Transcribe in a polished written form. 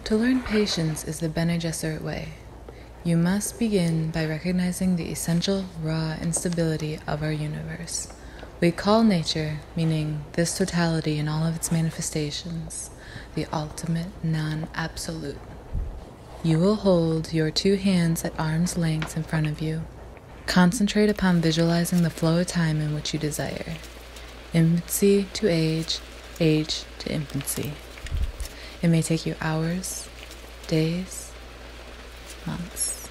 To learn patience is the Bene Gesserit way. You must begin by recognizing the essential, raw instability of our universe. We call nature, meaning this totality in all of its manifestations, the ultimate non-absolute. You will hold your two hands at arm's length in front of you. Concentrate upon visualizing the flow of time in which you desire. Infancy to age, age to infancy. It may take you hours, days, months.